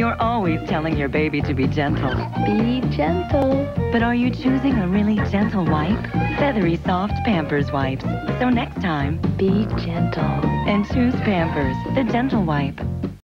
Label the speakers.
Speaker 1: You're always telling your baby to be gentle.
Speaker 2: Be gentle.
Speaker 1: But are you choosing a really gentle wipe? Feathery soft Pampers wipes. So next time,
Speaker 2: Be gentle.
Speaker 1: and choose Pampers, the gentle wipe.